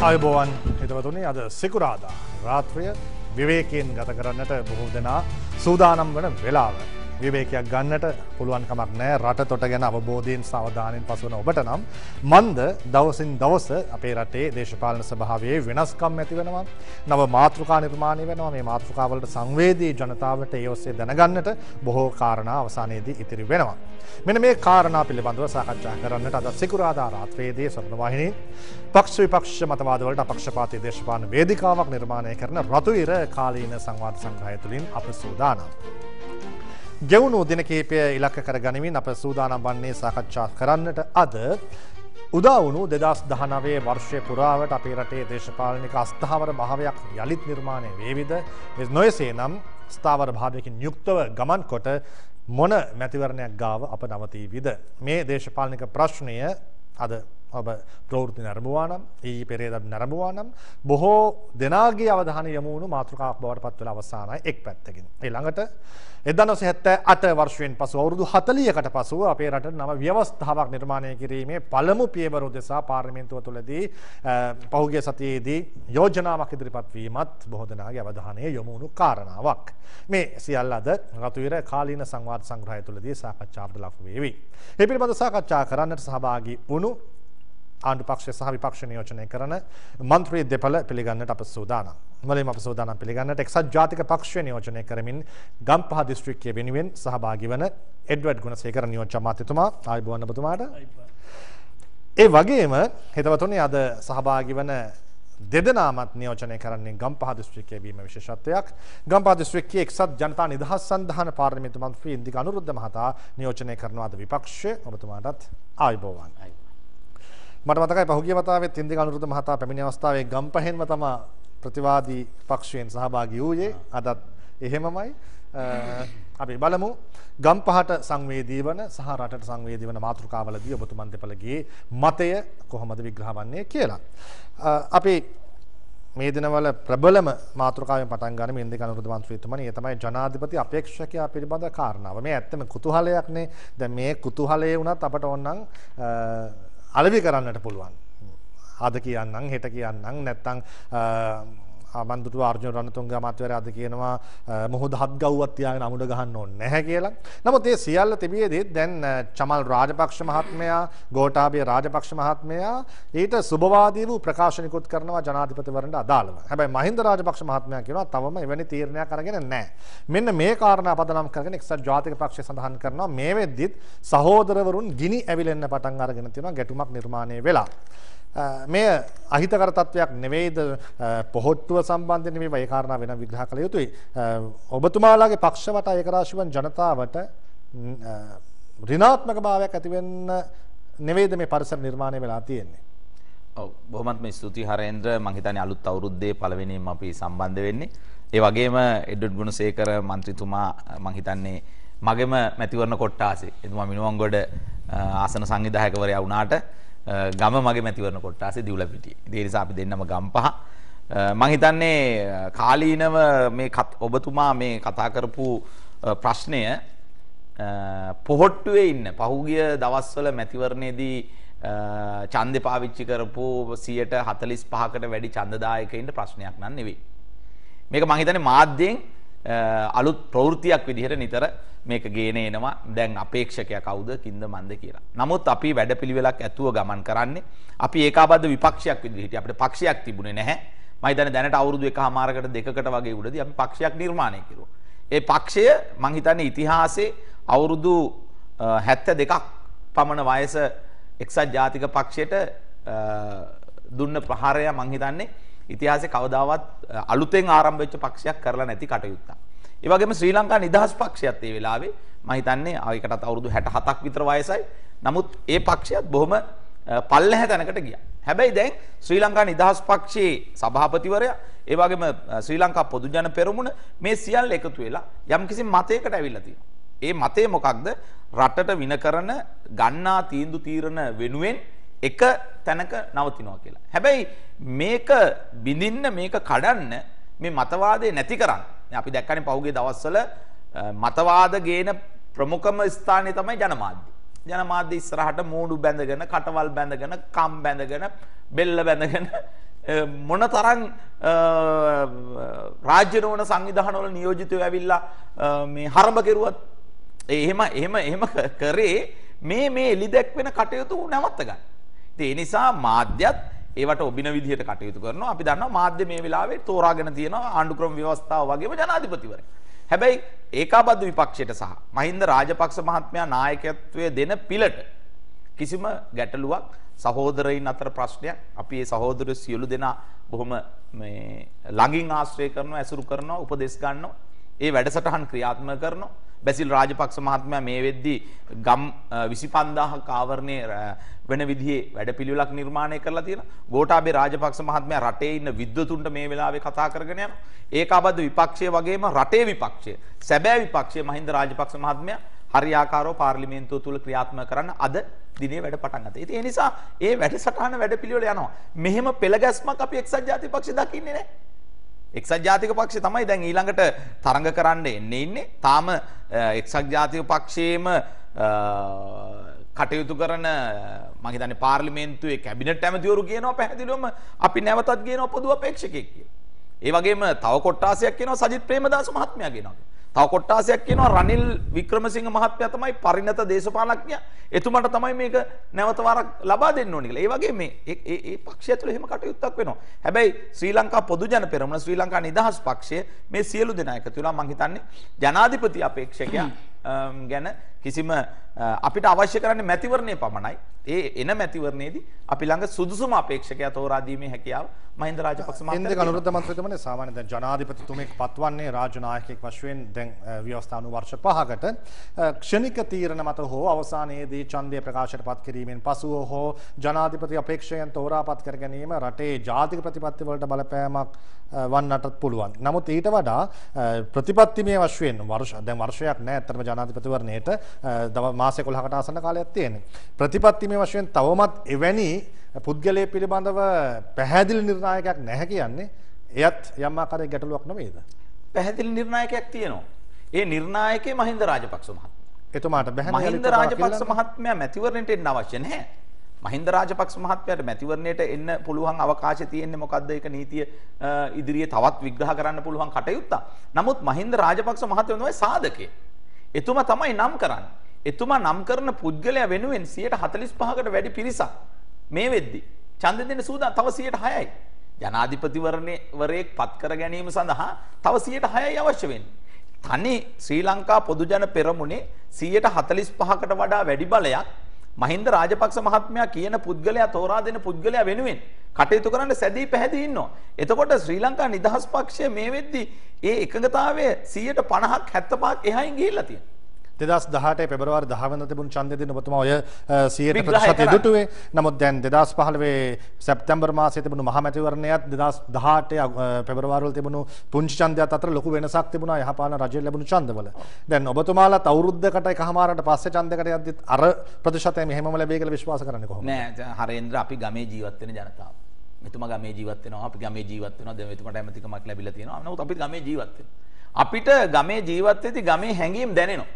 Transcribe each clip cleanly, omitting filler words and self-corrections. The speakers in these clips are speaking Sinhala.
ආයුබෝවන් හිතවතුනි අද සිකුරාදා රාත්‍රිය විවේකයෙන් ගත කරන්නට බොහෝ දෙනා සූදානම් වන වෙලාව. විවේකයක් ගන්නට පුළුවන් කමක් නැහැ. රට තොට ගැන අවබෝධයෙන් සාවධානයෙන් පසුවන ඔබට නම් මන්ද දවසින් දවස අපේ රටේ දේශපාලන ස්වභාවයේ වෙනස්කම් ඇති වෙනවා. නව මාතෘකා නිර්මාණය වෙනවා. මේ මාතෘකා වලට සංවේදී ජනතාවට ඒ ඔස්සේ දැනගන්නට බොහෝ කාරණා අවසානයේදී ඉතිරි වෙනවා. මෙන්න මේ කාරණා පිළිබඳව සාකච්ඡා කරන්නට අද සිකුරාදා රාත්‍රියේදී ස්වර්ණවාහිනී පක්ෂ විපක්ෂ මතවාද වලට අපක්ෂපාතී දේශපාලන වේදිකාවක් නිර්මාණය කරන රතුවිර කාලීන සංවාද සංග්‍රහය තුළින් අප සූදානම්. ගෙවුණු දින කිහිපය ඉලක්ක කර ගනිමින් අප සූදානම් වන්නේ සාකච්ඡා කරන්නට අද උදා වුණු 2019 වර්ෂයේ පුරාවට අපේ රටේ දේශපාලනික අස්ථාවර භාවයක් යලිත් නිර්මාණය වේවිද? නොයසේනම් ස්ථාවර භාවයකින් යුක්තව ගමන් කොට මොන මැතිවරණයක් ගාව අප නවතීවිද? මේ දේශපාලනික ප්‍රශ්නය අද ඔබ ප්‍රවෘත්ති නරඹුවා නම් ඊ පෙරේදා නරඹුවා නම් බොහෝ දෙනාගේ අවධානය යොමු වුණු මාතෘකාවක් බවට පත් වෙලා අවසానයි එක් පැත්තකින්. ඊළඟට 1978 වර්ෂයෙන් පසු අවුරුදු 40කට පසුව අපේ රටේ නව ව්‍යවස්ථාවක් නිර්මාණය කිරීමේ පළමු පියවර උදෙසා පාර්ලිමේන්තුව තුළදී පහුගිය සතියේදී යෝජනාවක් ඉදිරිපත් වීමත් බොහෝ දෙනාගේ අවධානය යොමු වුණු කාරණාවක්. මේ සියල්ල අද රතුවිර කාලීන සංවාද සංග්‍රහය තුළදී සාකච්ඡාවට ලක් වේවි. මේ පිළිබඳව සාකච්ඡා කරන්නට සහභාගී වුණු ආණ්ඩු පක්ෂ සහ විපක්ෂ නියෝජනය කරන මන්ත්‍රී දෙපළ පිළිගන්නට අප සූදානම්. මුලින්ම අප සූදානම් පිළිගන්නට එක්සත් ජාතික පක්ෂය නියෝජනය කරමින් ගම්පහ දිස්ත්‍රික්කයේ වෙනුවෙන් සහභාගී වන එඩ්වඩ් ගුණසේකර නියෝජ්‍ය අමාත්‍යතුමා ආයුබෝවන් ඔබතුමාට. ඒ වගේම හිතවතුනි අද සහභාගී වන දෙදෙනාමත් නියෝජනය කරන්නේ ගම්පහ දිස්ත්‍රික්කයේ වීම විශේෂත්වයක්. ගම්පහ දිස්ත්‍රික්කයේ එක්සත් ජනතා නිදහස් සන්ධාන පාර්ලිමේන්තු මන්ත්‍රී ඉන්දික අනුරුද්ධ මහතා නියෝජනය කරනවා අද විපක්ෂය. ඔබතුමාටත් ආයුබෝවන්. මට මතකයි පහුගිය වතාවෙත් ඉන්දික අනුරුද්ධ මහතා පැමිණි අවස්ථාවේ ගම්පහෙන්ම තමයි ප්‍රතිවාදී පක්ෂයෙන් සහභාගී වූයේ. අදත් එහෙමමයි. අපි බලමු ගම්පහට සංවේදී වන සහ රටට සංවේදී වන මාතෘකාවලදී ඔබතුමන් දෙපළගේ මතය කොහොමද විග්‍රහ වන්නේ කියලා. අපි මේ දිනවල ප්‍රබලම මාතෘකාවෙන් පටන් ගන්න ඉන්දික අනුරුද්ධ මන්ත්‍රීතුමනි ඒ තමයි ජනාධිපති අපේක්ෂකයා පිළිබඳ කාරණාව. මේ ඇත්තම කුතුහලයක්නේ. දැන් මේ කුතුහලයේ වුණත් අපට ඕනනම් අලෙවි කරන්නට පුළුවන්. අද කියන්නම් හෙට කියන්නම් නැත්නම් මන්දුටුව අර්ජුන රණතුංග අමාත්‍යවරයා අද කියනවා මොහොත හත් ගව්වක් තියාගෙන අමුඩ ගහන්න ඕනේ නැහැ කියලා. නමුත් මේ සියල්ල තිබියදී දැන් චමල් රාජපක්ෂ මහත්මයා, ගෝඨාභය රාජපක්ෂ මහත්මයා ඊට සුබවාදී වූ ප්‍රකාශනිකුත් කරනවා ජනාධිපතිවරණට අදාළව. හැබැයි මහින්ද රාජපක්ෂ මහත්මයා කියනවා තවම එවැනි තීරණයක් අරගෙන නැහැ. මෙන්න මේ කාරණා පදනම් කරගෙන එක්සත් ජාතික පක්ෂය සඳහන් කරනවා මේ වෙද්දිත් සහෝදරවරුන් ගිනි ඇවිලෙන්න පටන් අරගෙන තියෙනවා ගැටුමක් නිර්මාණය වෙලා. මේ අහිතකර තත්වයක් නෙවෙයිද පොහොට්ටුව සම්බන්ධයෙන් නෙවෙයි ඒ කාරණා වෙන විග්‍රහ කළ යුතුයි. ඔබතුමාලාගේ පක්ෂ වට ඒකරාශිවන් ජනතාවට ඍණාත්මක භාවයක් ඇති වෙන්න නෙවෙයිද මේ පරිසර නිර්මාණය වෙලා තියෙන්නේ? ඔව් බොහොමත්ම ස්තුතියි හරේන්ද්‍ර. මම හිතන්නේ අලුත් අවුරුද්දේ පළවෙනිම අපි සම්බන්ධ වෙන්නේ. ඒ වගේම එඩ්වඩ් ගුණසේකර මන්ත්‍රීතුමා මම හිතන්නේ මගේම මැතිවරණ කොට්ටාසේ එතුමා මිනුවන්ගොඩ ආසන සංවිධායකවරයා වුණාට ගම මගේ මැතිවරණ කොට්ටාසේ දිවුලපිටියේ. ඒ නිසා අපි දෙන්නම ගම්පහ. මම හිතන්නේ කාලීනව මේ ඔබතුමා මේ කතා කරපු ප්‍රශ්නය පොහොට්ටුවේ ඉන්න පහුගිය දවස්වල මැතිවරණයේදී ඡන්දේ පාවිච්චි කරපු 45%කට වැඩි ඡන්දදායකයින්ට ප්‍රශ්නයක් නන් නෙවෙයි. මේක මම හිතන්නේ මාධ්‍යයෙන් අලුත් ප්‍රවෘත්තියක් විදිහට නිතර මේක ගේන එනවා. දැන් අපේක්ෂකයා කවුද කින්ද මන්ද කියලා. නමුත් අපි වැඩපිළිවෙලක් ඇතුව ගමන් කරන්නේ. අපි ඒකාබද්ධ විපක්ෂයක් විදිහට අපිට පක්ෂයක් තිබුණේ නැහැ. මම හිතන්නේ දැනට අවුරුදු 1.5කට 2කට වගේ උඩදී අපි පක්ෂයක් නිර්මාණය කරුවා. ඒ පක්ෂය මම හිතන්නේ ඉතිහාසයේ අවුරුදු 72ක් පමණ වයස එක්සත් ජාතික පක්ෂයට දුන්න ප්‍රහාරය මම හිතන්නේ ඉතිහාසයේ කවදාවත් අලුතෙන් ආරම්භ වෙච්ච පක්ෂයක් කරලා නැති කටයුත්තක්. ඒ වගේම ශ්‍රී ලංකා නිදහස් පක්ෂයත් ඒ වෙලාවේ මම හිතන්නේ ඒකටත් අවුරුදු 67ක් විතර වයසයි. නමුත් ඒ පක්ෂයත් බොහොම පල්ලෙහැ තැනකට ගියා. හැබැයි දැන් ශ්‍රී ලංකා නිදහස් පක්ෂයේ සභාපතිවරයා ඒ වගේම ශ්‍රී ලංකා පොදු ජන පෙරමුණ මේ සියල්ල එකතු වෙලා යම්කිසි මතයකට ඇවිල්ලා තියෙනවා. ඒ මතය මොකක්ද? රටට වින කරන ගන්නා තීන්දුව තීරණ වෙනුවෙන් එක තැනක නවතිනවා කියලා. හැබැයි මේක බිඳින්න මේක කඩන්න මේ මතවාදේ නැති කරන්න. අපි දැක්කනේ පහුගිය දවස්වල මතවාද ගේන ප්‍රමුඛම ස්ථානය තමයි ජනමාධ්‍ය. ජනමාධ්‍ය ඉස්සරහට මූඩු බැඳගෙන කටවල් බැඳගෙන කම් බැඳගෙන බෙල්ල බැඳගෙන මොනතරම් රාජ්‍ය නොවන සංවිධානවල නියෝජිතයෝ ඇවිල්ලා මේ හරඹ කෙරුවත් එහෙම කරේ මේ එලි දැක්වෙන කටයුතු නැවත්ත ගන්න. ඉතින් ඒ නිසා මාධ්‍යත් ඒවට ඔබින විදිහට කටයුතු කරනවා. අපි දන්නවා මාධ්‍ය මේ වෙලාවේ තෝරාගෙන තියෙනවා ආණ්ඩුක්‍රම ව්‍යවස්ථාව වගේම ජනාධිපතිවරයෙක්. හැබැයි ඒකාබද්ධ විපක්ෂයට සහ මහින්ද රාජපක්ෂ මහත්මයා නායකත්වයේ දෙන පිළට කිසිම ගැටලුවක් සහෝදරයින් අතර ප්‍රශ්නයක් අපි මේ සහෝදරයෝ සියලු දෙනා බොහොම මේ ළඟින් ආශ්‍රය කරනවා ඇසුරු කරනවා උපදෙස් ගන්නවා ඒ වැඩසටහන් ක්‍රියාත්මක කරනවා බැසිල් රාජපක්ෂ මහත්මයා මේ වෙද්දී ගම් 25000ක ආවරණයේ වෙන විදිහේ වැඩපිළිවෙලක් නිර්මාණය කරලා තියෙනවා. ගෝඨාභය රාජපක්ෂ මහත්මයා රටේ ඉන්න විද්වතුන්ට මේ වෙලාවේ කතා කරගෙන යනවා. ඒකාබද්ධ විපක්ෂය වගේම රටේ විපක්ෂය, සැබෑ විපක්ෂය මහින්ද රාජපක්ෂ මහත්මයා හරියාකාරව පාර්ලිමේන්තුව තුල ක්‍රියාත්මක කරන්න අද දිනේ වැඩ පටන් ගත්තා. ඉතින් ඒ නිසා ඒ වැඩසටහන වැඩපිළිවෙල යනවා. මෙහෙම පෙළගැස්මක් අපි එක්සත් ජාතික පක්ෂය දකින්නේ නැහැ. එක්සත් ජාතික පක්ෂය තමයි දැන් ඊළඟට තරඟ කරන්න ඉන්නේ. තාම එක්සත් ජාතික පක්ෂයේම කටයුතු කරන මම හිතන්නේ පාර්ලිමේන්තුවේ කැබිනට් ඇමතිවරු කියනවා පැහැදිලිවම අපි නැවතත් කියනවා පොදු අපේක්ෂකයෙක් කියලා. ඒ වගේම තව කොට්ටාසයක් කියනවා සජිත් ප්‍රේමදාස මහත්මයා කියනවා. තව කොට්ටාසයක් කියනවා රනිල් වික්‍රමසිංහ මහත්මයා තමයි පරිණත දේශපාලඥයා. එතුමාට තමයි මේක නැවත වරක් ලබා දෙන්න ඕනේ කියලා. ඒ වගේ මේ පක්ෂය තුළ එහෙම කටයුත්තක් වෙනවා. හැබැයි ශ්‍රී ලංකා පොදු ජන පෙරමුණ ශ්‍රී ලංකා නිදහස් පක්ෂය මේ සියලු දෙනා එකතු වෙලා මම හිතන්නේ ජනාධිපති අපේක්ෂකයා ගැන කිසිම අපිට අවශ්‍ය කරන්නේ මැතිවරණය පමණයි. ඒ එන මැතිවරණයේදී අපි ළඟ සුදුසුම අපේක්ෂකයා තෝරා දීමේ හැකියාව මහින්ද රාජපක්ෂ මහත්මයාට ඉන්දික අනුරුද්ධ මන්ත්‍රීතුමනි සාමාන්‍ය දැන් ජනාධිපතිතුමෙක් පත්වන්නේ රාජ්‍ය නායකයෙක් වශයෙන් දැන් ව්‍යවස්ථානු වර්ෂ 5කට ක්ෂණික තීරණ මත හෝ අවසානයේදී ඡන්දය ප්‍රකාශයට පත් කිරීමෙන් පසුව හෝ ජනාධිපති අපේක්ෂකයන් තෝරාපත් කර ගැනීම රටේ ජාතික ප්‍රතිපත්ති වලට බලපෑමක් වන්නටත් පුළුවන්. නමුත් ඊට වඩා ප්‍රතිපත්තිමය වශයෙන් දැන් වර්ෂයක් නැහැ අතරම ජනාධිපතිවරණයට මාස 11කට ආසන්න කාලයක් තියෙනවා. ප්‍රතිපත්තිමය වශයෙන් තවමත් එවැනි පුද්ගලයෙක් පිළිබඳව පැහැදිලි නිර්ණායකයක් නැහැ කියන්නේ එයත් යම් ආකාරයක ගැටලුවක් නෙමෙයිද? පැහැදිලි නිර්ණායකයක් තියෙනවා. ඒ නිර්ණායකේ මහින්ද රාජපක්ෂ මහත්මයා. එතුමාට බැහැ මහින්ද රාජපක්ෂ මහත්මයා මැතිවරණයට එන්න අවශ්‍ය නැහැ. මහින්ද රාජපක්ෂ මහත්මයාට මැතිවරණයට එන්න පුළුවන් අවකාශය තියෙන්නේ මොකද්ද? ඒක නීතිය ඉදිරියේ තවත් විග්‍රහ කරන්න පුළුවන් කටයුත්තක්. නමුත් මහින්ද රාජපක්ෂ මහත්මයා තමයි සාධකේ. එතුමා තමයි නම් කරන්නේ. එතුමා නම් කරන පුද්ගලයා වෙනුවෙන් 145කට වැඩි පිරිසක් මේ වෙද්දි ඡන්ද දෙන්න සූදානම් තව 106යි. ජනාධිපතිවරයෙක් පත් කර ගැනීම සඳහා තව 106යි අවශ්‍ය වෙන්නේ. තනි ශ්‍රී ලංකා පොදු ජන පෙරමුණේ 145කට වඩා වැඩි බලයක් මහින්ද රාජපක්ෂ මහත්මයා කියන පුද්ගලයා තෝරා දෙන පුද්ගලයා වෙනුවෙන් කටයුතු කරන්න සැදී පැහැදී ඉන්නවා. එතකොට ශ්‍රී ලංකා නිදහස් පක්ෂය මේ වෙද්දි ඒ එකඟතාවය 50ක් 75ක් එහායින් ගිහිල්ලා තියෙනවා. 2018 පෙබරවාරි 10 වෙනිදා තිබුණු ඡන්දෙ දෙන්න ඔබතුමා ඔය 100% දුටුවේ. නමුත් දැන් 2015 සැප්තැම්බර් මාසයේ තිබුණු මහ මැතිවරණයත් 2018 පෙබරවාරි වල තිබුණු පුංචි ඡන්දයත් අතර ලොකු වෙනසක් තිබුණා යහපාලන රජයෙන් ලැබුණු ඡන්දවල. දැන් ඔබතුමාලාත් අවුරුද්දකට එකමාරකට පස්සේ ඡන්දයකට යද්දිත් අර ප්‍රතිශතය මෙහෙමම ලැබෙයි කියලා විශ්වාස කරන්නේ කොහොමද? නෑ හරේන්ද්‍ර අපි ගමේ ජීවත් වෙන ජනතාව. මෙතුමා ගමේ ජීවත් වෙනවා අපි ගමේ ජීවත් වෙනවා දැන් මෙතුමාට ඇමතිකමක් ලැබිලා තියෙනවා. නමුත් අපි ගමේ ජීවත් වෙනවා. අපිට ගමේ ජීවත් වෙද්දී ගමේ හැඟීම් දැනෙනවා.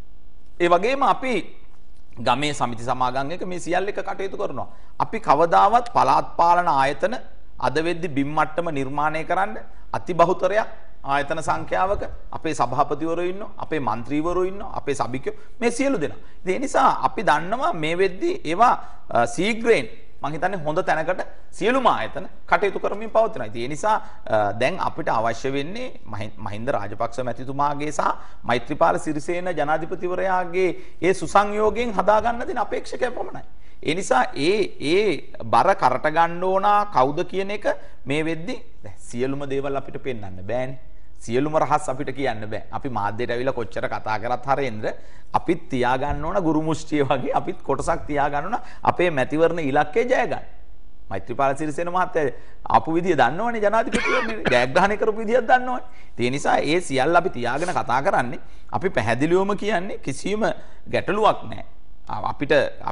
ඒ වගේම අපි ගමේ සමිති සමාගම් එක මේ සියල්ල එක කටයුතු කරනවා. අපි කවදාවත් පළාත් පාලන ආයතන අද වෙද්දි බිම් මට්ටම නිර්මාණය කරන්න අති බහුතරයක් ආයතන සංඛ්‍යාවක අපේ සභාපතිවරු ඉන්නවා, අපේ മന്ത്രിවරු ඉන්නවා, අපේ සභිකයෝ මේ සියලු දෙනා. ඒ නිසා අපි දන්නවා මේ වෙද්දි ඒවා සීග්‍රේන් මම හිතන්නේ හොඳ තැනකට සියලුම ආයතන කටයුතු කරමින් පවතිනවා. ඒ නිසා දැන් අපිට අවශ්‍ය වෙන්නේ මහින්ද රාජපක්ෂ මැතිතුමාගේ සහ මෛත්‍රීපාල සිරිසේන ජනාධිපතිවරයාගේ ඒ සුසංයෝගයෙන් හදා ගන්න දෙන අපේක්ෂකය පමණයි. ඒ නිසා ඒ බර කරට ගන්න ඕන කවුද කියන එක මේ වෙද්දි සියලුම දේවල් අපිට පෙන්වන්න බෑනේ. සියලුම රහස් අපිට කියන්න බෑ. අපි මාධ්‍යයට ඇවිල්ලා කොච්චර කතා කරත් හරේන්ද්‍ර අපිත් තියාගන්න ඕන ගුරු මුෂ්ටිය වගේ අපිත් කොටසක් තියාගන්න ඕන අපේ මැතිවරණ ඉලක්කය ජය ගන්න. මෛත්‍රීපාල සිරිසේන මහත්තයා ආපු විදිය දන්නවනේ ජනාධිපතිවරණේ ජයග්‍රහණය කරපු විදියක් දන්නවනේ. ඒ නිසා ඒ සියල්ල අපි තියාගෙන කතා කරන්නේ අපි පැහැදිලිවම කියන්නේ කිසිම ගැටලුවක් නැහැ. අපිට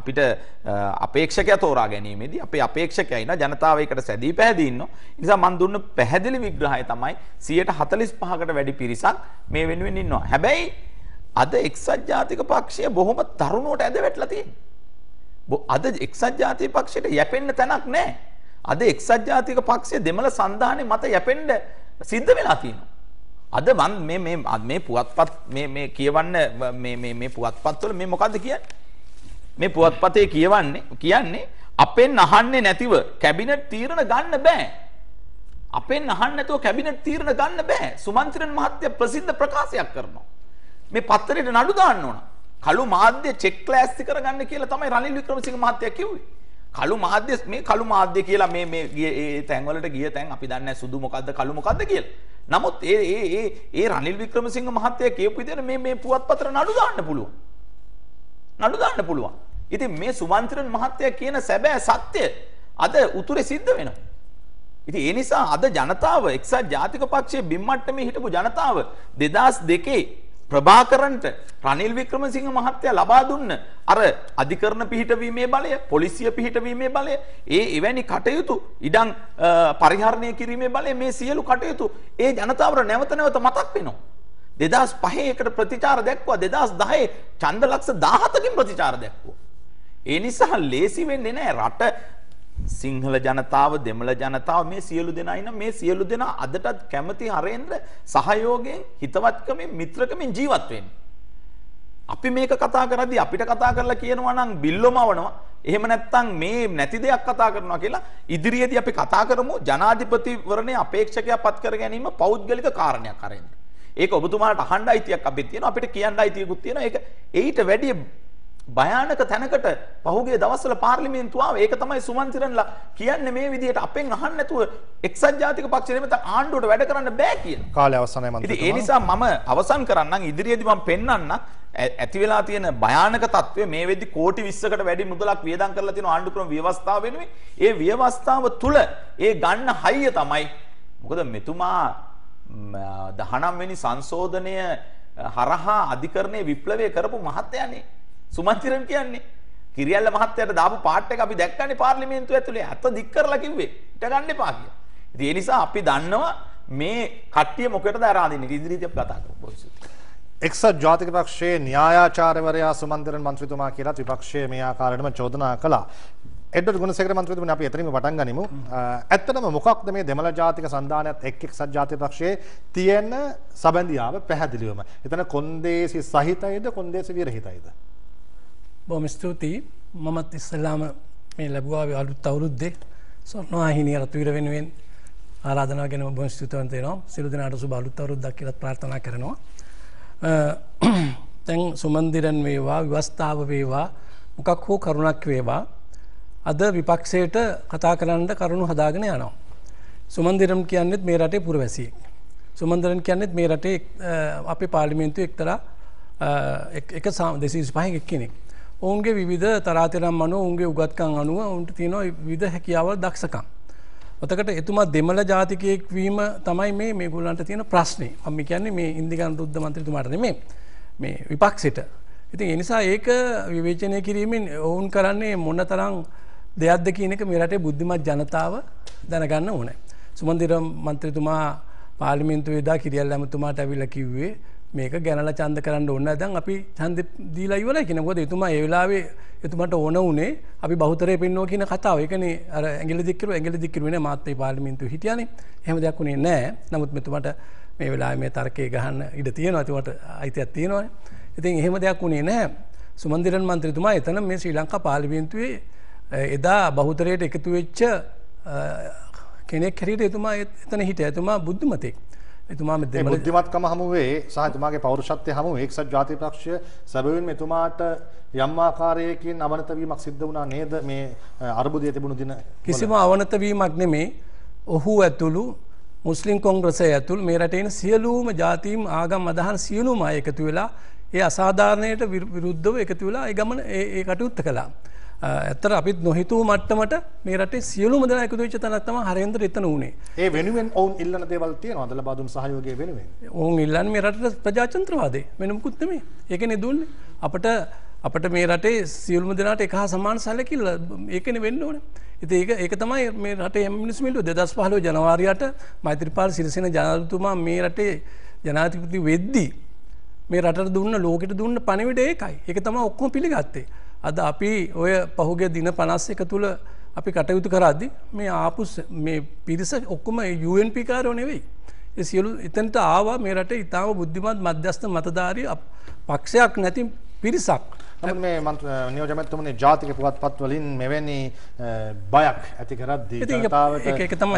අපේක්ෂකයා තෝරා ගැනීමේදී අපේ අපේක්ෂකයා ඉන්න ජනතාව එකට සැදී පැහැදී ඉන්නවා. ඒ නිසා මම දුන්න පැහැදිලි විග්‍රහය තමයි 145කට වැඩි පිරිසක් මේ වෙනුවෙන් ඉන්නවා. හැබැයි අද එක්සත් ජාතික පක්ෂය බොහොම තරුණුවට ඇද වැටලා තියෙනවා. අද එක්සත් ජාතික පක්ෂයට යැපෙන්න තැනක් නැහැ. අද එක්සත් ජාතික පක්ෂය දෙමළ සන්ධානයේ මත යැපෙන්න සිද්ධ වෙලා තියෙනවා. අද මේ පුවත්පත් මේ කියවන්න මේ පුවත්පත්වල මේ මොකද්ද කියන්නේ? මේ පුවත්පතේ කියන්නේ අපෙන් අහන්නේ නැතිව කැබිනට් තීරණ ගන්න බෑ. අපෙන් අහන්න නැතුව කැබිනට් තීරණ ගන්න බෑ. සුමන්ත්‍රණ මහත්තයා ප්‍රසිද්ධ ප්‍රකාශයක් කරනවා. මේ පත්තරේට නඩු දාන්න ඕන. කළු මාධ්‍ය චෙක් ක්ලාස්ති කරගන්න කියලා තමයි රනිල් වික්‍රමසිංහ මහත්තයා කිව්වේ. කළු මාධ්‍ය කියලා මේ තැන්වලට ගිය තැන් අපි දන්නේ නැහැ සුදු මොකද්ද කළු මොකද්ද කියලා. නමුත් ඒ රනිල් වික්‍රමසිංහ මහත්තයා කියපු විදිහට මේ පුවත්පතට නඩු දාන්න පුළුවන්. නඩු දාන්න පුළුවන්. ඉතින් මේ සුමන්ත්‍රණ මහත්තයා කියන සැබෑ සත්‍ය අද උතුරේ සිද්ධ වෙනවා. ඉතින් ඒ නිසා අද ජනතාව එක්සත් ජාතික පක්ෂයේ බිම්මට්ටමේ හිටපු ජනතාව 2002 ප්‍රභාකරන්ට රනිල් වික්‍රමසිංහ මහත්තයා ලබා දුන්න අර අධිකරණ පිහිටවීමේ බලය, පොලිසිය පිහිටවීමේ බලය, එවැනි කටයුතු ඉඩම් පරිහරණය කිරීමේ බලය මේ සියලු කටයුතු ඒ ජනතාවට නැවත නැවත මතක් වෙනවා. 2005 එකට ප්‍රතිචාර දැක්වුවා, 2010 ඡන්ද ලක්ෂ 17කින් ප්‍රතිචාර දැක්වුවා. ඒ නිසා ලේසි වෙන්නේ නැහැ රට සිංහල ජනතාව, දෙමළ ජනතාව මේ සියලු දෙනා ඉන්න මේ සියලු දෙනා අදටත් කැමති හරේන්ද්‍ර සහයෝගයෙන්, හිතවත්කමින්, මිත්‍රකමින් ජීවත් වෙන්න. අපි මේක කතා කරද්දී අපිට කතා කරලා කියනවා නම් බිල්ලොමවනවා. එහෙම නැත්නම් මේ නැති දෙයක් කතා කරනවා කියලා ඉදිරියේදී අපි කතා කරමු. ජනාධිපතිවරණයේ අපේක්ෂකයා පත් කර ගැනීම පෞද්ගලික කාරණයක් හරේන්ද්‍ර. ඒක ඔබතුමාට අහන්න අයිතියක් අපිට තියෙනවා, අපිට කියන්න අයිතියකුත් තියෙනවා. ඒක ඊට වැඩිය භයානක තැනකට පහුගිය දවස්වල පාර්ලිමේන්තුව ආවේ. ඒක තමයි සුමන්තිරන්ලා කියන්නේ මේ විදිහට අපෙන් අහන්න නැතුව එක්සත් ජාතික පක්ෂය නැමෙත ආණ්ඩුවට වැඩ කරන්න බෑ කියන. කාලය අවසන්යි මන්ත්‍රීතුමා. ඉතින් ඒ නිසා මම අවසන් කරන්නම් ඉදිරියේදී මම පෙන්වන්නම් ඇති වෙලා තියෙන භයානක තත්ත්වය. මේ වෙද්දි කෝටි 20කට වැඩි මුදලක් වියදම් කරලා තියෙන ආණ්ඩු ක්‍රම ව්‍යවස්ථාව වෙනුවෙන්. ඒ ව්‍යවස්ථාව තුල ඒ ගන්න හයිය තමයි. මොකද මෙතුමා 19 වෙනි සංශෝධනය හරහා අධිකරණයේ විප්ලවය කරපු මහත්තයානේ. සුමන්තිරන් කියන්නේ කිරියල්ල මහත්තයාට දාපු පාට් එක අපි දැක්කනේ පාර්ලිමේන්තුව ඇතුලේ අත දික් කරලා කිව්වේ ඊට ගන්න එපා කියලා. ඉතින් ඒ නිසා අපි දන්නවා මේ කට්ටිය මොකටද අරාදින්නේ. ඉදිරියට අපි කතා කරමු. එක්සත් ජාතික පක්ෂයේ න්‍යායාචාර්යවරයා සුමන්තිරන් මන්ත්‍රීතුමා කියලා විපක්ෂයේ මේ ආකාරයටම චෝදනා කළා. එඩ්වඩ් ගුණසේකර මන්ත්‍රීතුමනි අපි එතනින්ම පටන් ගනිමු. ඇත්තටම මොකක්ද මේ දෙමළ ජාතික සන්ධානයත් එක්සත් ජාතික පක්ෂයේ තියෙන සබැඳියාව පැහැදිලිවම. එතන කොන්දේසි සහිතයිද කොන්දේසි විරහිතයිද? බොහොම ස්තුතියි. මමත් ඉස්සෙල්ලාම මේ ලැබුවා අලුත් අවුරුද්දේ ස්වර්ණවාහිනිය රතුවිර වෙනුවෙන් ආරාධනාව ගැන බොහොම ස්තුතිවන්ත වෙනවා. සියලු දෙනාට සුබ අලුත් අවුරුද්දක් කියලා ප්‍රාර්ථනා කරනවා. දැන් සුමන්දිරන් වේවා, ව්‍යවස්ථාව වේවා, මොකක් හෝ කරුණක් වේවා අද විපක්ෂයට කතා කරන්න කරුණු හදාගෙන යනවා. සුමන්දිරන් කියන්නේත් මේ රටේ පුරවැසියෙක්. සුමන්දිරන් කියන්නේත් මේ රටේ අපේ පාර්ලිමේන්තුවේ එක්තරා 225 එක්කෙනෙක්. ඔවුන්ගේ විවිධ තරාතිරම් අනුව ඔවුන්ගේ උගත්කම් අනුව ඔවුන්ට තියෙන විවිධ හැකියාවල් දක්ෂකම්. ඔතකට එතුමා දෙමළ ජාතිකයෙක් වීම තමයි මේගොල්ලන්ට තියෙන ප්‍රශ්නේ. මම කියන්නේ මේ ඉන්දිකන් රුද්ධ මන්ත්‍රීතුමාට නෙමෙයි මේ විපක්ෂෙට. ඉතින් ඒ නිසා ඒක විවේචනය කිරීමෙන් ඔවුන් කරන්නේ මොනතරම් දෙයක්ද කියන එක මේ රටේ බුද්ධිමත් ජනතාව දැනගන්න ඕනේ. සුමන්දිර මන්ත්‍රීතුමා පාර්ලිමේන්තුවේ දා කිරියල් ඇමතුමාට ඇවිල්ලා කිව්වේ මේක ගැනලා ඡන්ද කරන්න ඕන නැහැ. දැන් අපි ඡන්ද දීලා ඉවරයි කියන. මොකද එතුමා ඒ වෙලාවේ එතුමාට ඕන උනේ අපි බහුතරය පෙන්වෝ කියන කතාව. ඒකනේ අර ඇඟිලි දික් කරුවේ නෑ මාත් ඒ පාර්ලිමේන්තුවේ හිටියානේ. එහෙම දෙයක් උනේ නෑ. නමුත් මෙතුමාට මේ වෙලාවේ මේ තර්කේ ගහන්න ඉඩ තියෙනවා. එතුමාට අයිතියක් තියෙනවානේ. ඉතින් එහෙම දෙයක් උනේ නෑ. සුමන්දිරන් මන්ත්‍රීතුමා එතන මේ ශ්‍රී ලංකා පාර්ලිමේන්තුවේ එදා බහුතරයට එකතු වෙච්ච කෙනෙක් හැටියට එතුමා එතන හිටියා. එතුමා බුද්ධිමතෙක්. එතුමා මේ බුද්ධිමත්කම හමුවේ සහ එතුමාගේ පෞරුෂත්වය හමුවේ එක්සත් ජාතික පක්ෂය සැබවින්ම එතුමාට යම් ආකාරයකින් අවනත වීමක් සිද්ධ වුණා නේද මේ අර්බුදයේ තිබුණු දින? කිසිම අවනත වීමක් නෙමෙයි. ඔහු ඇතුළු මුස්ලිම් කොංග්‍රසය ඇතුළු මේ රටේ ඉන්න සියලුම ජාතීන් ආගම් අදහන සියලුම අය එකතු වෙලා ඒ අසාධාරණයට විරුද්ධව එකතු වෙලා ඒ ගමන ඒ කටයුත්ත කළා. ඇත්තට අපිත් නොහිතූ මට්ටමට මේ රටේ සියලුම දෙනා එකතු වෙච්ච තැනක් තමයි හරේන්ද්‍ර එතන උනේ. ඒ වෙනුවෙන් ඔවුන් ඉල්ලන දේවල් තියෙනවද ලබා දුන් සහයෝගය වෙනුවෙන්? ඔවුන් ඉල්ලන්නේ මේ රටට ප්‍රජාතන්ත්‍රවාදය වෙන මොකුත් නෙමෙයි. ඒකනේ දුන්නේ. අපට මේ රටේ සියලුම දෙනාට එක හා සමාන සැලකිල්ල ඒකනේ වෙන්න ඕනේ. ඉතින් ඒක තමයි මේ රටේ මිනිස්සු මිලුව 2015 ජනවාරියට මෛත්‍රීපාල සිරිසේන ජනාධිපතිතුමා මේ රටේ ජනාධිපති වෙද්දී මේ රටට දුන්න ලෝකෙට දුන්න පණිවිඩය ඒකයි. ඒක තමයි ඔක්කොම පිළිගත්තේ. අද අපි ඔය පහුගිය දින 51 තුල අපි කටයුතු කරද්දී මේ ආපු මේ පිරිස ඔක්කොම UNP කාරෝ නෙවෙයි. ඒ සියලු එතනට ආවා මේ රටේ ඊටාම බුද්ධිමත් මධ්‍යස්ථ මතධාරී පක්ෂයක් නැති පිරිසක්. මේ නියෝජ්‍යමැතිතුමනි ජාතික පුවත්පත් වලින් මෙවැනි බයක් ඇති කරද්දී ජනතාවට ඒක තමයි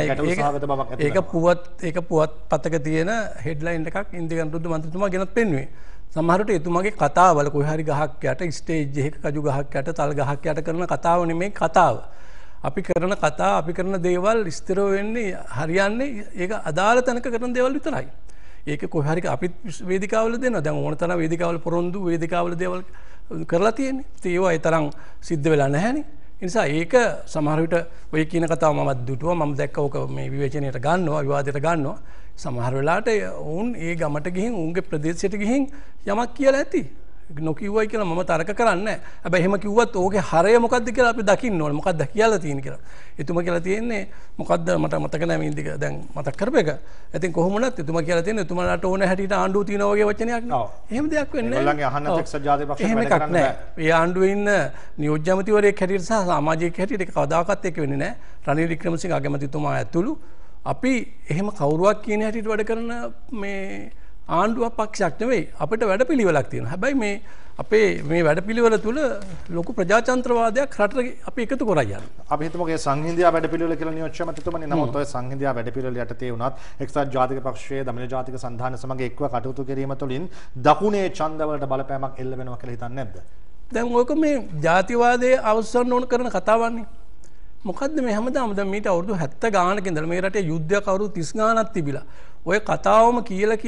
ඒක පුවත්පතක තියෙන හෙඩ්ලයින් එකක් ඉන්දිකන් රුද්ධ මන්ත්‍රීතුමා ගෙනත් පෙන්වුවේ. සමහරට එතුමාගේ කතාවල කොයි හරි ගහක් යට ස්ටේජ් එකක කජු ගහක් යට තල් ගහක් යට කරන කතාව නෙමෙයි කතාව. අපි කරන කතා අපි කරන දේවල් ස්ථිර වෙන්නේ හරියන්නේ ඒක අදාළ තැනක කරන දේවල් විතරයි. ඒක කොහේ හරි අපි වේදිකාවල දෙනවා. දැන් ඕන තරම් වේදිකාවල පොරොන්දු වේදිකාවල දේවල් කරලා තියෙන්නේ. ඒවා ඒ තරම් සිද්ධ වෙලා නැහැනේ. ඒ නිසා ඒක සමහර විට ඔය කියන කතාව මම දුටුවා. මම දැක්ක ඕක මේ විවේචනයට ගන්නවා විවාදයට ගන්නවා. සමහර වෙලාවට උන් ඒ ගමට ගිහින් උන්ගේ ප්‍රදේශයට ගිහින් යමක් කියලා ඇති. නොකිව්වයි කියලා මම තර්ක කරන්නේ නැහැ. හැබැයි එහෙම කිව්වත් ඕකේ හරය මොකද්ද කියලා අපි දකින්න ඕනේ. මොකක්ද කියලා තියෙන්නේ කියලා. එතුමා කියලා තියෙන්නේ මොකද්ද මට මතක නැහැ මේ ඉන්දික දැන් මතක් කරපේක. ඉතින් කොහොම වුණත් එතුමා කියලා තියෙන්නේ එතුමාට ඕන හැටියට ආණ්ඩුව තියනවා වගේ වචනයක් නේ. එහෙම දෙයක් වෙන්නේ නැහැ. ඒගොල්ලන්ගේ අහන්න එක්සත් ජාතික පක්ෂය වැඩ කරන්නේ නැහැ. ඒ ආණ්ඩුවේ ඉන්න නියෝජ්‍ය ඇමතිවරයෙක් හැටියට සහ සමාජිකයෙක් හැටියට ඒක කවදාකවත් ඒක වෙන්නේ නැහැ. රනිල් වික්‍රමසිංහ අගමැතිතුමා ඇතුළු අපි එහෙම කවුරුවක් කියන හැටියට වැඩ කරන මේ ආණ්ඩුවක් පක්ෂයක් නෙවෙයි. අපිට වැඩපිළිවෙලක් තියෙනවා. හැබැයි මේ අපේ මේ වැඩපිළිවෙල තුල ලොකු ප්‍රජාතන්ත්‍රවාදයක් රටට අපි එකතු කරා යනවා. අපි හිතමුගේ සංහිඳියා වැඩපිළිවෙල කියලා නියෝජ්‍ය මැතිතුමනි. නමුත් ඔය සංහිඳියා වැඩපිළිවෙල යටතේ වුණත් එක්සත් ජාතික පක්ෂයේ දමිළ ජාතික සන්ධාන සමග එක්ව කටයුතු කිරීම තුළින් දකුණේ ඡන්දවලට බලපෑමක් එල්ල වෙනවා කියලා හිතන්නේ නැද්ද? දැන් ඔයක මේ ජාතිවාදයේ අවසන් ඕන කරන කතාවන්නේ. මොකද්ද මේ හැමදාම දැන් මීට අවුරුදු 70 ගානක ඉඳලා මේ රටේ යුද්ධයක් අවුරුදු 30 ගානක් තිබිලා ඔය කතාවම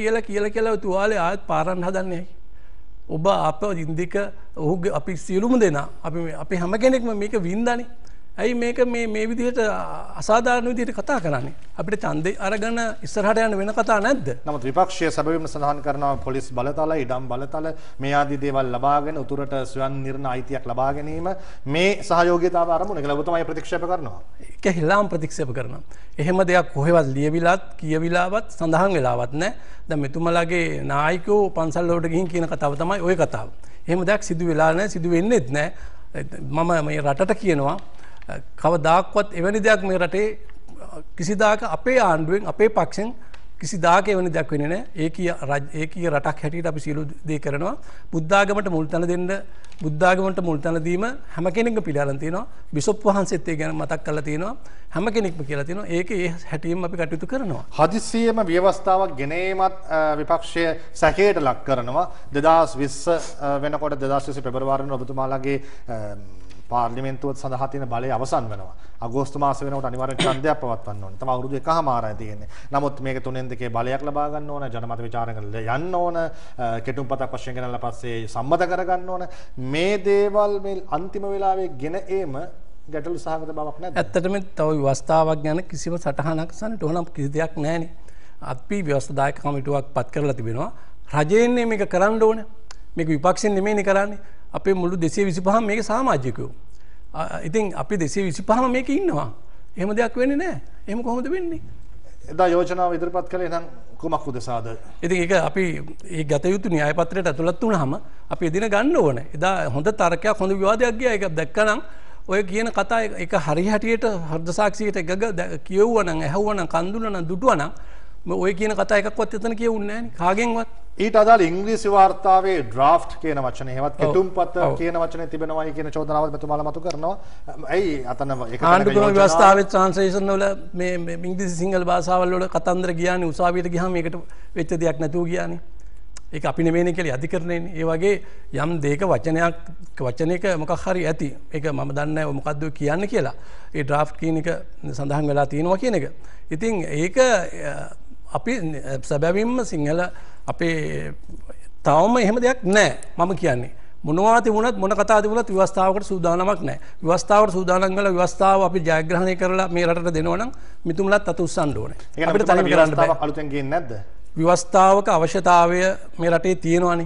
කියලා තුවාලේ ආයෙත් පාරන්න හදන්නේ. ඔබ අප ඉන්දික ඔහුගේ අපි සියලුම දෙනා අපි හැම කෙනෙක්ම මේක වින්දානේ. ඇයි මේක මේ විදිහට අසාධාරණ විදිහට කතා කරන්නේ? අපිට ඡන්දේ අරගෙන ඉස්සරහට යන්න වෙන කතා නැද්ද? නමුත් විපක්ෂයේ සැබවින්ම සඳහන් කරනවා පොලිස් බලතල, ඉඩම් බලතල මේ ආදී දේවල් ලබාගෙන උතුරට ස්වයං නිර්ණ අයිතියක් ලබා ගැනීම මේ සහයෝගීතාව අරමුණ කියලා ඔබතුමා ප්‍රතික්ෂේප කරනවා. ඒක හිලාම් ප්‍රතික්ෂේප කරනවා. එහෙම දෙයක් කොහෙවත් ලියවිලත් කියවිලාවත් සඳහන් වෙලාවත් නැහැ. දැන් මෙතුමලාගේ නායකයෝ පන්සල් වලට ගිහින් කියන කතාව තමයි ওই කතාව. එහෙම දෙයක් සිදු වෙලා නැහැ, සිදු වෙන්නේත් නැහැ. මම මේ රටට කියනවා කවදාක්වත් එවැනි දෙයක් මේ රටේ කිසිදාක අපේ ආණ්ඩුවෙන් අපේ පක්ෂෙන් කිසිදාක එවැනි දෙයක් වෙන්නේ නැහැ. ඒකීය රටක් හැටියට අපි සියලු දේ කරනවා. බුද්ධාගමට මුල් තැන දෙන්න, බුද්ධාගමට මුල් තැන දීම හැම කෙනෙක්ම පිළිඅරන් තියෙනවා. බිෂොප් වහන්සේත් ඒ ගැන මතක් කරලා තියෙනවා. හැම කෙනෙක්ම කියලා තියෙනවා. ඒකේ ඒ හැටියෙම අපි කටයුතු කරනවා. හදිසියෙම ව්‍යවස්ථාවක් ගෙනීමත් විපක්ෂය සැකයට ලක් කරනවා. 2020 වෙනකොට 2020 පෙබරවාරියේ ඔබතුමාලාගේ පාර්ලිමේන්තුවත් සඳහා තියෙන බලය අවසන් වෙනවා. අගෝස්තු මාසෙ වෙනකොට අනිවාර්යෙන් ඡන්දයක් පවත්වන්න ඕනේ. තම අවුරුදු 1කමාරයි තියෙන්නේ. නමුත් මේක 3-2 බලයක් ලබා ගන්න ඕන, ජනමත විචාරණයකට යන්න ඕන, කෙටුම්පතක් වශයෙන් ගෙනල්ලා පස්සේ සම්මත කරගන්න ඕන. මේ දේවල් මේ අන්තිම වෙලාවේ ගෙන ඒම ගැටලු සහගත බවක් නැද්ද? ඇත්තටම තව ව්‍යවස්ථාවක් ගැන කිසිම සටහනක් සනට ඕනම් කිසි දෙයක් නැහැනේ. අපි ව්‍යවස්ථාදායක කමිටුවක් පත් කරලා තිබෙනවා. රජයෙන්නේ මේක කරන්න ඕනේ. මේක විපක්ෂෙන් නෙමෙයිනේ කරන්නේ. අපේ මුළු 225ම මේක සමාජිකයෝ. ඉතින් අපි 225ම මේකේ ඉන්නවා. එහෙම දෙයක් වෙන්නේ නැහැ. එහෙම කොහොමද වෙන්නේ? එදා යෝජනාව ඉදිරිපත් කළේ නම් කුමක් උදෙසාද? ඉතින් ඒක අපි ඒ ගත යුතු න්‍යාය පත්‍රයට ඇතුළත් වුණාම අපි එදින ගන්න ඕනේ. එදා හොඳ තර්කයක් හොඳ විවාදයක් ගියා. ඒක දැක්කනම් ඔය කියන කතා එක හරි හැටියට හෘද සාක්ෂියට කියවුවා නම් ඇහුවා නම් කන් දුන්නා නම් දුටුවා නම් ඔය කියන කතා එකක්වත් එතන කියවුන්නේ නැහැ නේ කාගෙන්වත්. ඊට අදාළ ඉංග්‍රීසි වාර්තාවේ ඩ්‍රාෆ්ට් කියන වචනේ හෙවත් කෙටුම්පත කියන වචනේ තිබෙනවායි කියන චෝදනාවත් මෙතුමාලා මතු කරනවා. ඇයි අතන එක ආණ්ඩුක්‍රම ව්‍යවස්ථාවේ ට්‍රාන්ස්ලේෂන් වල මේ ඉංග්‍රීසි සිංහල භාෂාවල් වල කතන්දර ගියානේ උසාවියට ගියාම ඒකට වෙච්ච දෙයක් නැතුව ගියානේ. ඒක අපි නෙමෙයිනේ කියලා අධිකරණයනේ. ඒ වගේ යම් දෙයක වචනයක මොකක් හරි ඇති. ඒක මම දන්නේ නැහැ මොකද්ද කියන්නේ කියලා. ඒ ඩ්‍රාෆ්ට් කියන එක සඳහන් වෙලා තියෙනවා කියන එක. ඉතින් ඒක අපි සැබවින්ම සිංහල අපේ තවම එහෙම දෙයක් නැහැ මම කියන්නේ. මොනවා තිබුණත් මොන කතා තිබුණත් ව්‍යවස්ථාවකට සූදානමක් නැහැ. ව්‍යවස්ථාවට සූදානම් කරලා ව්‍යවස්ථාව අපි ජයග්‍රහණය කරලා මේ රටට දෙනවා නම් මිතුම්ලත් අත උස්සන්න ඕනේ. අපිට තනියම කරන්න බෑ. අලුතෙන් ගේන්නේ නැද්ද? ව්‍යවස්ථාවක අවශ්‍යතාවය මේ රටේ තියෙනවානේ.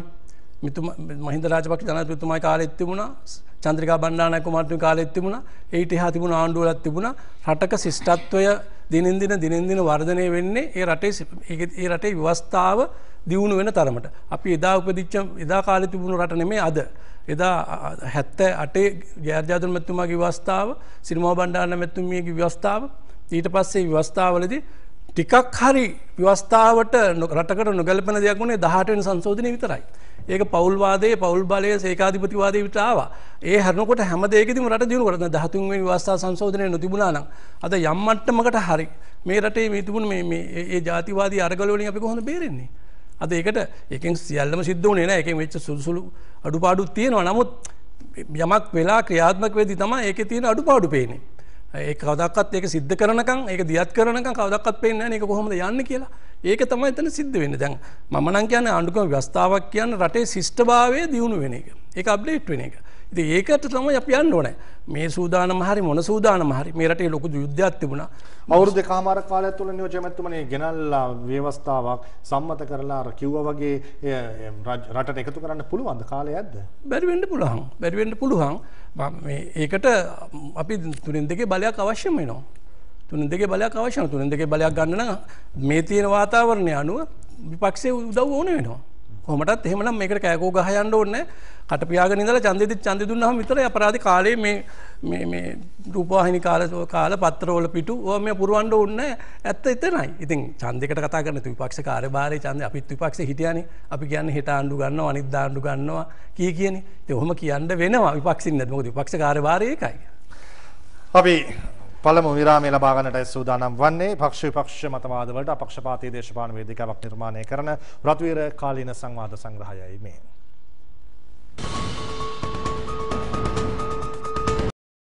මහින්ද රාජපක්ෂ ජනාධිපතිතුමාගේ කාලෙත් තිබුණා. චන්ද්‍රිකා බණ්ඩාරනායක කුමාරතුමගේ කාලෙත් තිබුණා. ඊට එහා තිබුණ ආණ්ඩුවලත් තිබුණා. රටක ශිෂ්ටත්වය දිනෙන් දින වර්ධනය වෙන්නේ ඒ රටේ ව්‍යවස්ථාව දියුණු වෙන තරමට. අපි එදා කාලේ තිබුණු රට නෙමෙයි අද. එදා 78 ජයර්ජාදන මැතිතුමාගේ ව්‍යවස්ථාව, සිරිමාව බණ්ඩාරනායක මැතිතුමියගේ ව්‍යවස්ථාව, ඊට පස්සේ ව්‍යවස්ථාවලදී ටිකක් හරි ව්‍යවස්ථාවට රටකට නොගැලපෙන දෙයක් වුණේ 18 වෙනි සංශෝධනය විතරයි. ඒක පෞල්වාදයේ පෞල් බලයේ ඒකාධිපතිවාදයේ විතර ආවා. ඒ හැරෙනකොට හැම දෙයකදීම රට දිනු කරා. 13 වෙනි ව්‍යවස්ථා සංශෝධනය නොතිබුණා නම් අද යම් මට්ටමකට හරි මේ රටේ මේ තිබුණ මේ ජාතිවාදී අරගල වලින් අපි කොහොමද බේරෙන්නේ? අද ඒකෙන් සියල්ලම සිද්ධ වුණේ නැහැ. ඒකෙන් වෙච්ච සුළු අඩුපාඩු තියෙනවා. නමුත් යමක් වෙලා ක්‍රියාත්මක වෙද්දී තමයි ඒකේ තියෙන අඩුපාඩු පේන්නේ. ඒක කවදාවත් ඒක සිද්ධ කරනකම් ඒක දියත් කරනකම් කවදාවත් පේන්නේ නැහැ මේක කොහොමද යන්නේ කියලා. ඒක තමයි එතන සිද්ධ වෙන්නේ. දැන් මම නම් කියන්නේ ආණ්ඩුක්‍රම ව්‍යවස්ථාවක් කියන්නේ රටේ ශිෂ්ටභාවය දියුණු වෙන එක. ඒක අප්ඩේට් වෙන එක. ඉතින් ඒකට තමයි අපි යන්න ඕනේ. මේ සූදානම හරි මොන සූදානම හරි මේ රටේ ලොකු යුද්ධයක් තිබුණා. අවුරුදු දෙකමාරක් කාලයක් තුළ නියෝජ්‍ය මැතිතුමනි ගෙනල්ලා ව්‍යවස්ථාවක් සම්මත කරලා අර කිව්වා වගේ රටට එකතු කරන්න පුළුවන්ද කාලයක්ද? බැරි වෙන්න පුළුවන්. බැරි වෙන්න පුළුවන්. මේ ඒකට අපි තුනෙන් දෙකේ බලයක් අවශ්‍යම වෙනවා. තුනෙන් දෙකේ බලයක් අවශ්‍ය වෙනවා. තුනෙන් දෙකේ බලයක් ගන්න නම් මේ තියෙන වාතාවරණය අනුව විපක්ෂයේ උදව් ඕන වෙනවා. කොහොමදත් එහෙමනම් මේකට කෑකෝ ගහ යන්න ඕනේ. කට පියාගෙන ඉඳලා ඡන්දෙ දුන්නාම විතරයි අපරාධ කාලේ මේ රූපවාහිනී කාල පත්‍රවල පිටු ඕවා මේ පුරවන්න ඕනේ. ඇත්ත එතනයි. ඉතින් ඡන්දයකට කතා කරන විපක්ෂ කාර්යභාරයේ ඡන්දේ අපිත් විපක්ෂේ හිටියානේ. අපි කියන්නේ හෙට ආණ්ඩු ගන්නවා අනිත් ආණ්ඩු ගන්නවා කියනේ. ඉතින් ඔහොම කියන්න වෙනවා විපක්ෂින් නැද්ද? මොකද විපක්ෂ කාර්යභාරය ඒකයි. අපි පළමු විරාමය ලබා ගන්නට සූදානම් වන්නේ පක්ෂ විපක්ෂ මතවාද වලට අපක්ෂපාතී දේශපාලන වේදිකාවක් නිර්මාණය කරන රත්වීර කාලීන සංවාද සංග්‍රහයයි මේ.